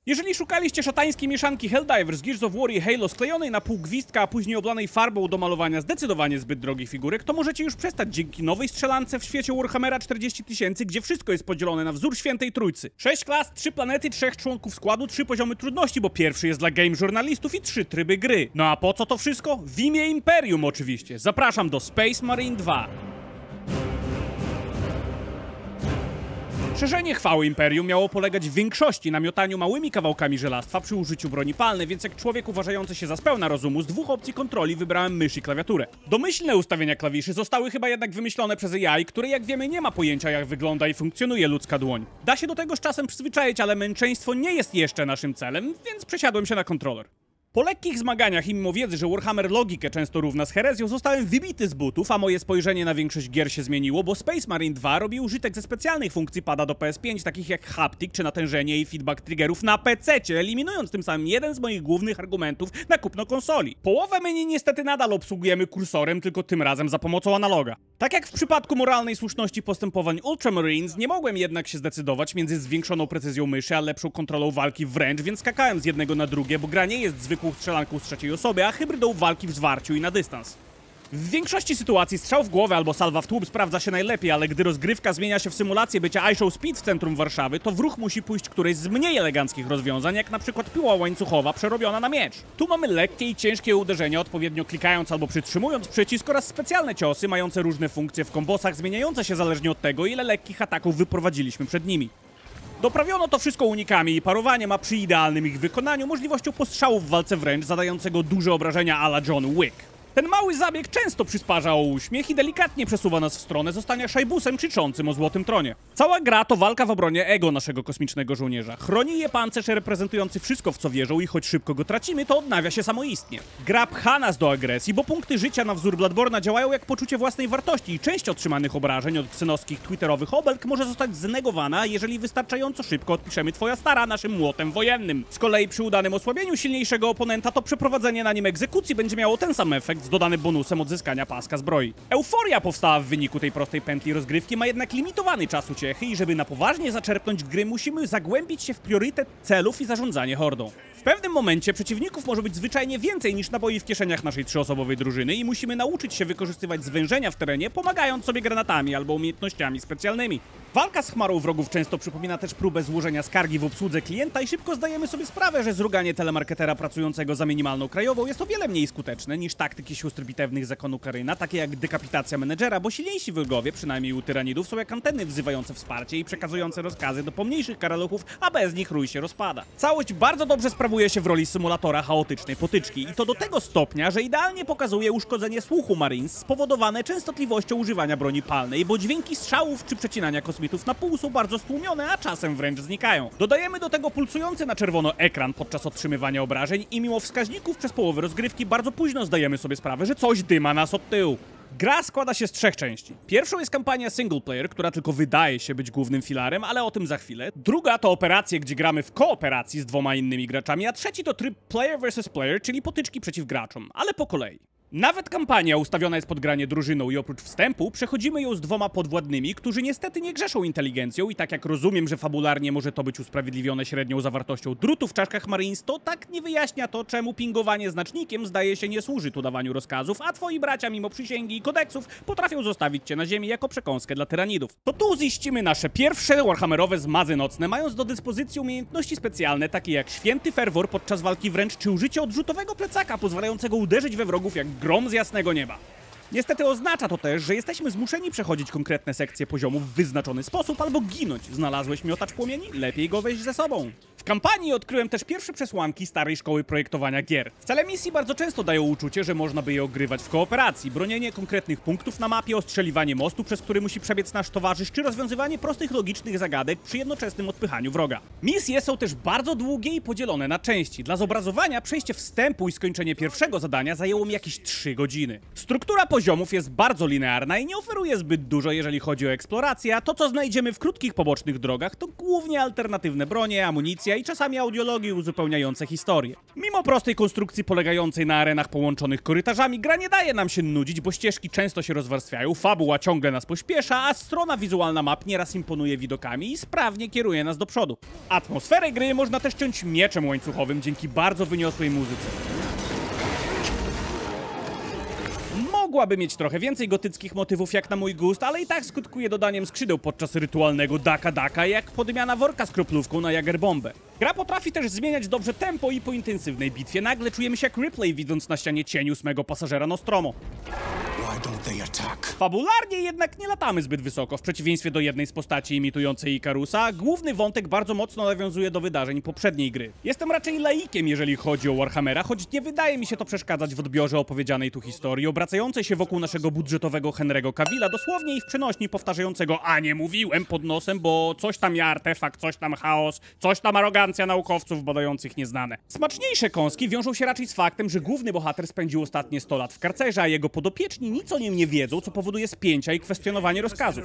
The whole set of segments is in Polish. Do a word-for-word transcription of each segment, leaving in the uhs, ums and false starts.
Jeżeli szukaliście szatańskiej mieszanki Helldivers, Gears of War i Halo sklejonej na pół gwizdka, a później oblanej farbą do malowania zdecydowanie zbyt drogich figurek, to możecie już przestać dzięki nowej strzelance w świecie Warhammera czterdzieści tysięcy, gdzie wszystko jest podzielone na wzór świętej trójcy. sześć klas, trzy planety, trzech członków składu, trzy poziomy trudności, bo pierwszy jest dla game żurnalistów i trzy tryby gry. No a po co to wszystko? W imię Imperium oczywiście. Zapraszam do Space Marine dwa. Szerzenie chwały Imperium miało polegać w większości na miotaniu małymi kawałkami żelastwa przy użyciu broni palnej, więc jak człowiek uważający się za spełna rozumu, z dwóch opcji kontroli wybrałem mysz i klawiaturę. Domyślne ustawienia klawiszy zostały chyba jednak wymyślone przez A I, które jak wiemy nie ma pojęcia jak wygląda i funkcjonuje ludzka dłoń. Da się do tego z czasem przyzwyczaić, ale męczeństwo nie jest jeszcze naszym celem, więc przesiadłem się na kontroler. Po lekkich zmaganiach i mimo wiedzy, że Warhammer logikę często równa z herezją, zostałem wybity z butów, a moje spojrzenie na większość gier się zmieniło, bo Space Marine dwa robi użytek ze specjalnych funkcji pada do P S pięć, takich jak haptic czy natężenie i feedback triggerów na pececie, eliminując tym samym jeden z moich głównych argumentów na kupno konsoli. Połowę menu niestety nadal obsługujemy kursorem, tylko tym razem za pomocą analoga. Tak jak w przypadku moralnej słuszności postępowań Ultramarines, nie mogłem jednak się zdecydować między zwiększoną precyzją myszy a lepszą kontrolą walki wręcz, więc skakałem z jednego na drugie, bo gra nie jest zwykłą strzelanką z trzeciej osoby, a hybrydą walki w zwarciu i na dystans. W większości sytuacji strzał w głowę albo salwa w tłum sprawdza się najlepiej, ale gdy rozgrywka zmienia się w symulację bycia iShow Speed w centrum Warszawy, to w ruch musi pójść któreś z mniej eleganckich rozwiązań, jak na przykład piła łańcuchowa przerobiona na miecz. Tu mamy lekkie i ciężkie uderzenia, odpowiednio klikając albo przytrzymując przycisk, oraz specjalne ciosy mające różne funkcje w kombosach, zmieniające się zależnie od tego, ile lekkich ataków wyprowadziliśmy przed nimi. Doprawiono to wszystko unikami i parowaniem, a przy idealnym ich wykonaniu możliwością postrzału w walce wręcz zadającego duże obrażenia a la John Wick. Ten mały zabieg często przysparza o uśmiech i delikatnie przesuwa nas w stronę zostania szajbusem krzyczącym o złotym tronie. Cała gra to walka w obronie ego naszego kosmicznego żołnierza. Chroni je pancerz reprezentujący wszystko, w co wierzą, i choć szybko go tracimy, to odnawia się samoistnie. Gra pcha nas do agresji, bo punkty życia na wzór Bloodborne'a działają jak poczucie własnej wartości i część otrzymanych obrażeń od ksenowskich twitterowych obelg może zostać znegowana, jeżeli wystarczająco szybko odpiszemy twoja stara naszym młotem wojennym. Z kolei przy udanym osłabieniu silniejszego oponenta to przeprowadzenie na nim egzekucji będzie miało ten sam efekt, z dodanym bonusem odzyskania paska zbroi. Euforia powstała w wyniku tej prostej pętli rozgrywki, ma jednak limitowany czas uciechy i żeby na poważnie zaczerpnąć gry, musimy zagłębić się w priorytet celów i zarządzanie hordą. W pewnym momencie przeciwników może być zwyczajnie więcej niż naboi w kieszeniach naszej trzyosobowej drużyny i musimy nauczyć się wykorzystywać zwężenia w terenie, pomagając sobie granatami albo umiejętnościami specjalnymi. Walka z chmarą wrogów często przypomina też próbę złożenia skargi w obsłudze klienta i szybko zdajemy sobie sprawę, że zruganie telemarketera pracującego za minimalną krajową jest o wiele mniej skuteczne niż taktyki sióstr bitewnych zakonu Karyna, takie jak dekapitacja menedżera, bo silniejsi wrogowie, przynajmniej u tyranidów, są jak anteny wzywające wsparcie i przekazujące rozkazy do pomniejszych karaluchów, a bez nich rój się rozpada. Całość bardzo dobrze sprawuje się w roli symulatora chaotycznej potyczki i to do tego stopnia, że idealnie pokazuje uszkodzenie słuchu Marines spowodowane częstotliwością używania broni palnej, bo dźwięki strzałów czy przecinania kosmitów na pół są bardzo stłumione, a czasem wręcz znikają. Dodajemy do tego pulsujący na czerwono ekran podczas otrzymywania obrażeń i mimo wskaźników przez połowę rozgrywki bardzo późno zdajemy sobie sprawę, że coś dyma nas od tyłu. Gra składa się z trzech części. Pierwszą jest kampania single player, która tylko wydaje się być głównym filarem, ale o tym za chwilę. Druga to operacje, gdzie gramy w kooperacji z dwoma innymi graczami, a trzeci to tryb player versus player, czyli potyczki przeciw graczom, ale po kolei. Nawet kampania ustawiona jest pod granie drużyną i oprócz wstępu przechodzimy ją z dwoma podwładnymi, którzy niestety nie grzeszą inteligencją i tak jak rozumiem, że fabularnie może to być usprawiedliwione średnią zawartością drutu w czaszkach Marines, to tak nie wyjaśnia to, czemu pingowanie znacznikiem zdaje się nie służy tu dawaniu rozkazów, a twoi bracia mimo przysięgi i kodeksów potrafią zostawić cię na ziemi jako przekąskę dla tyranidów. To tu ziścimy nasze pierwsze warhammerowe zmazy nocne, mając do dyspozycji umiejętności specjalne takie jak święty ferwor podczas walki wręcz czy użycie odrzutowego plecaka pozwalającego uderzyć we wrogów jak grom z jasnego nieba. Niestety oznacza to też, że jesteśmy zmuszeni przechodzić konkretne sekcje poziomów w wyznaczony sposób albo ginąć. Znalazłeś miotacz płomieni? Lepiej go weź ze sobą. W kampanii odkryłem też pierwsze przesłanki starej szkoły projektowania gier. Wcale misji bardzo często dają uczucie, że można by je ogrywać w kooperacji. Bronienie konkretnych punktów na mapie, ostrzeliwanie mostu, przez który musi przebiec nasz towarzysz, czy rozwiązywanie prostych, logicznych zagadek przy jednoczesnym odpychaniu wroga. Misje są też bardzo długie i podzielone na części. Dla zobrazowania przejście wstępu i skończenie pierwszego zadania zajęło mi jakieś trzy godziny. Struktura poziomów jest bardzo linearna i nie oferuje zbyt dużo, jeżeli chodzi o eksplorację, a to, co znajdziemy w krótkich pobocznych drogach, to głównie alternatywne bronie, amunicja i czasami audiologii uzupełniające historię. Mimo prostej konstrukcji polegającej na arenach połączonych korytarzami, gra nie daje nam się nudzić, bo ścieżki często się rozwarstwiają, fabuła ciągle nas pośpiesza, a strona wizualna map nieraz imponuje widokami i sprawnie kieruje nas do przodu. Atmosferę gry można też ciąć mieczem łańcuchowym dzięki bardzo wyniosłej muzyce. Mogłaby mieć trochę więcej gotyckich motywów jak na mój gust, ale i tak skutkuje dodaniem skrzydeł podczas rytualnego daka daka, jak podmiana worka z kroplówką na jagerbombę. Gra potrafi też zmieniać dobrze tempo i po intensywnej bitwie nagle czujemy się jak Ripley, widząc na ścianie cień ósmego pasażera Nostromo. Fabularnie jednak nie latamy zbyt wysoko, w przeciwieństwie do jednej z postaci imitującej Ikarusa. Główny wątek bardzo mocno nawiązuje do wydarzeń poprzedniej gry. Jestem raczej laikiem, jeżeli chodzi o Warhammera, choć nie wydaje mi się to przeszkadzać w odbiorze opowiedzianej tu historii, obracającej się wokół naszego budżetowego Henry'ego Cavilla, dosłownie i w przenośni powtarzającego a nie mówiłem pod nosem, bo coś tam ja artefakt, coś tam chaos, coś tam arogancja naukowców badających nieznane. Smaczniejsze kąski wiążą się raczej z faktem, że główny bohater spędził ostatnie sto lat w karcerze, a jego podopieczni nic o nim nie wiedzą, co powoduje spięcia i kwestionowanie rozkazów.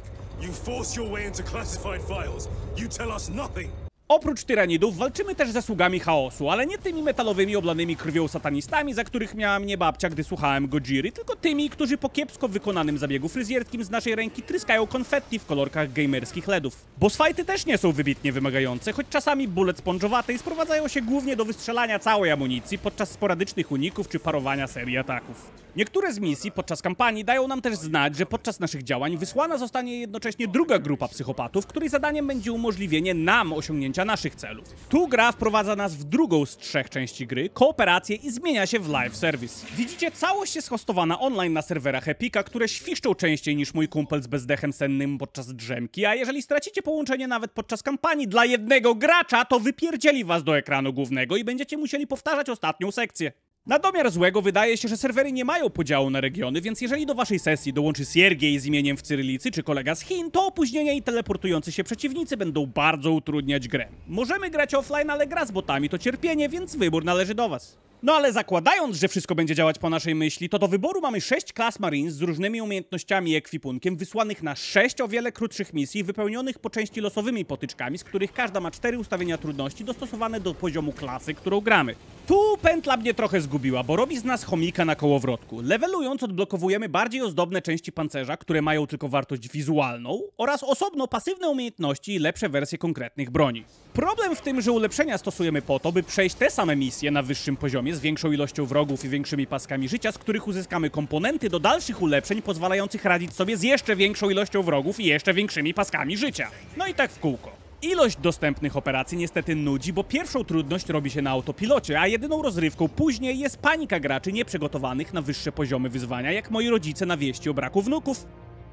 Oprócz tyranidów walczymy też ze sługami chaosu, ale nie tymi metalowymi oblanymi krwią satanistami, za których miała mnie babcia, gdy słuchałem Godziry, tylko tymi, którzy po kiepsko wykonanym zabiegu fryzjerskim z naszej ręki tryskają konfetti w kolorkach gamerskich ledów. Boss fighty też nie są wybitnie wymagające, choć czasami bullet sponge'owate i sprowadzają się głównie do wystrzelania całej amunicji podczas sporadycznych uników czy parowania serii ataków. Niektóre z misji podczas kampanii dają nam też znać, że podczas naszych działań wysłana zostanie jednocześnie druga grupa psychopatów, której zadaniem będzie umożliwienie nam osiągnięcia naszych celów. Tu gra wprowadza nas w drugą z trzech części gry, kooperację i zmienia się w live service. Widzicie, całość jest hostowana online na serwerach Epica, które świszczą częściej niż mój kumpel z bezdechem sennym podczas drzemki, a jeżeli stracicie połączenie nawet podczas kampanii dla jednego gracza, to wypierdzieli was do ekranu głównego i będziecie musieli powtarzać ostatnią sekcję. Na domiar złego wydaje się, że serwery nie mają podziału na regiony, więc jeżeli do waszej sesji dołączy Siergiej z imieniem w cyrylicy czy kolega z Chin, to opóźnienia i teleportujący się przeciwnicy będą bardzo utrudniać grę. Możemy grać offline, ale gra z botami to cierpienie, więc wybór należy do was. No ale zakładając, że wszystko będzie działać po naszej myśli, to do wyboru mamy sześć klas Marines z różnymi umiejętnościami i ekwipunkiem, wysłanych na sześć o wiele krótszych misji, wypełnionych po części losowymi potyczkami, z których każda ma cztery ustawienia trudności dostosowane do poziomu klasy, którą gramy. Tu pętla mnie trochę zgubiła, bo robi z nas chomika na kołowrotku. Levelując odblokowujemy bardziej ozdobne części pancerza, które mają tylko wartość wizualną, oraz osobno pasywne umiejętności i lepsze wersje konkretnych broni. Problem w tym, że ulepszenia stosujemy po to, by przejść te same misje na wyższym poziomie z większą ilością wrogów i większymi paskami życia, z których uzyskamy komponenty do dalszych ulepszeń pozwalających radzić sobie z jeszcze większą ilością wrogów i jeszcze większymi paskami życia. No i tak w kółko. Ilość dostępnych operacji niestety nudzi, bo pierwszą trudność robi się na autopilocie, a jedyną rozrywką później jest panika graczy nieprzygotowanych na wyższe poziomy wyzwania, jak moi rodzice na wieści o braku wnuków.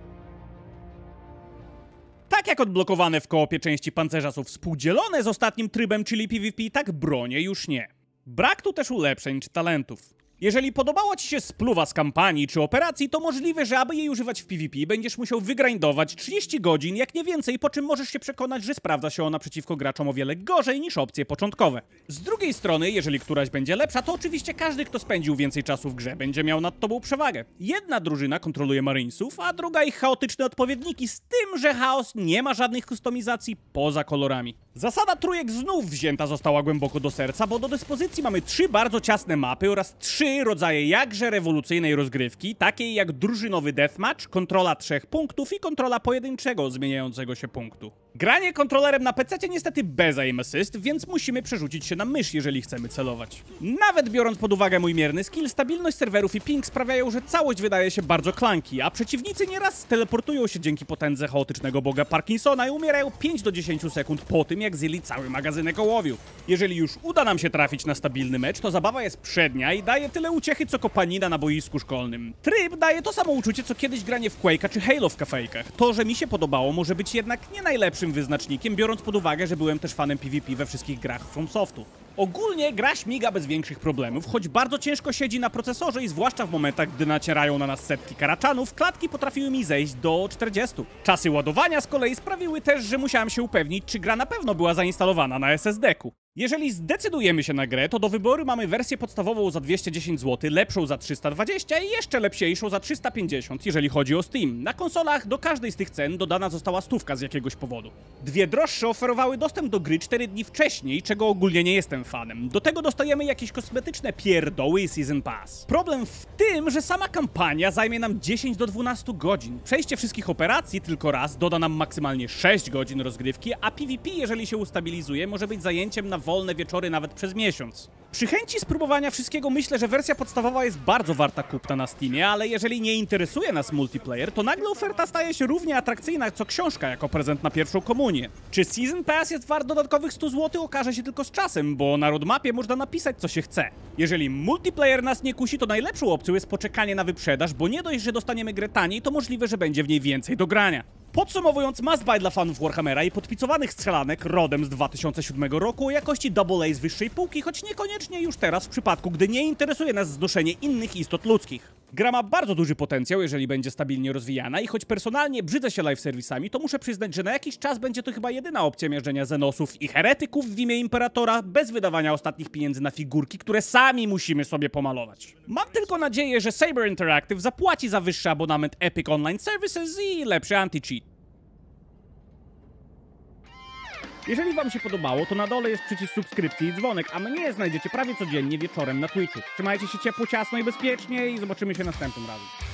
Tak jak odblokowane w koopie części pancerza są współdzielone z ostatnim trybem, czyli PvP, tak bronie już nie. Brak tu też ulepszeń czy talentów. Jeżeli podobała ci się spluwa z kampanii czy operacji, to możliwe, że aby jej używać w PvP będziesz musiał wygrindować trzydzieści godzin, jak nie więcej, po czym możesz się przekonać, że sprawdza się ona przeciwko graczom o wiele gorzej niż opcje początkowe. Z drugiej strony, jeżeli któraś będzie lepsza, to oczywiście każdy, kto spędził więcej czasu w grze, będzie miał nad tobą przewagę. Jedna drużyna kontroluje Marinesów, a druga ich chaotyczne odpowiedniki, z tym, że chaos nie ma żadnych kustomizacji poza kolorami. Zasada trójek znów wzięta została głęboko do serca, bo do dyspozycji mamy trzy bardzo ciasne mapy oraz trzy rodzaje jakże rewolucyjnej rozgrywki, takiej jak drużynowy deathmatch, kontrola trzech punktów i kontrola pojedynczego zmieniającego się punktu. Granie kontrolerem na pececie niestety bez aim assist, więc musimy przerzucić się na mysz, jeżeli chcemy celować. Nawet biorąc pod uwagę mój mierny skill, stabilność serwerów i ping sprawiają, że całość wydaje się bardzo clunky, a przeciwnicy nieraz teleportują się dzięki potędze chaotycznego boga Parkinsona i umierają pięć do dziesięciu sekund po tym, jak zjeli cały magazynek ołowiu. Jeżeli już uda nam się trafić na stabilny mecz, to zabawa jest przednia i daje tyle uciechy, co kopanina na boisku szkolnym. Tryb daje to samo uczucie, co kiedyś granie w Quake'a czy Halo w kafejkach. To, że mi się podobało, może być jednak nie najlepszym wyznacznikiem, biorąc pod uwagę, że byłem też fanem PvP we wszystkich grach FromSoftu. Ogólnie gra śmiga bez większych problemów, choć bardzo ciężko siedzi na procesorze i zwłaszcza w momentach, gdy nacierają na nas setki karaczanów, klatki potrafiły mi zejść do czterdziestu. Czasy ładowania z kolei sprawiły też, że musiałem się upewnić, czy gra na pewno była zainstalowana na S S D ku. Jeżeli zdecydujemy się na grę, to do wyboru mamy wersję podstawową za dwieście dziesięć złotych, lepszą za trzysta dwadzieścia i jeszcze lepsiejszą za trzysta pięćdziesiąt, jeżeli chodzi o Steam. Na konsolach do każdej z tych cen dodana została stówka z jakiegoś powodu. Dwie droższe oferowały dostęp do gry cztery dni wcześniej, czego ogólnie nie jestem fanem. Do tego dostajemy jakieś kosmetyczne pierdoły i Season Pass. Problem w tym, że sama kampania zajmie nam dziesięć do dwunastu godzin. Przejście wszystkich operacji tylko raz doda nam maksymalnie sześć godzin rozgrywki, a PvP, jeżeli się ustabilizuje, może być zajęciem na wolne wieczory nawet przez miesiąc. Przy chęci spróbowania wszystkiego myślę, że wersja podstawowa jest bardzo warta kupna na Steamie, ale jeżeli nie interesuje nas multiplayer, to nagle oferta staje się równie atrakcyjna co książka jako prezent na pierwszą komunię. Czy Season Pass jest wart dodatkowych stu złotych, okaże się tylko z czasem, bo na roadmapie można napisać co się chce. Jeżeli multiplayer nas nie kusi, to najlepszą opcją jest poczekanie na wyprzedaż, bo nie dość, że dostaniemy grę taniej, to możliwe, że będzie w niej więcej do grania. Podsumowując, must buy dla fanów Warhammera i podpicowanych strzelanek rodem z dwa tysiące siódmego roku o jakości double A z wyższej półki, choć niekoniecznie już teraz w przypadku, gdy nie interesuje nas znoszenie innych istot ludzkich. Gra ma bardzo duży potencjał, jeżeli będzie stabilnie rozwijana i choć personalnie brzydzę się live serwisami, to muszę przyznać, że na jakiś czas będzie to chyba jedyna opcja miażdżenia Zenosów i heretyków w imię Imperatora, bez wydawania ostatnich pieniędzy na figurki, które sami musimy sobie pomalować. Mam tylko nadzieję, że Saber Interactive zapłaci za wyższy abonament Epic Online Services i lepszy anti-cheat. Jeżeli wam się podobało, to na dole jest przycisk subskrypcji i dzwonek, a mnie znajdziecie prawie codziennie wieczorem na Twitchu. Trzymajcie się ciepło, ciasno i bezpiecznie i zobaczymy się następnym razem.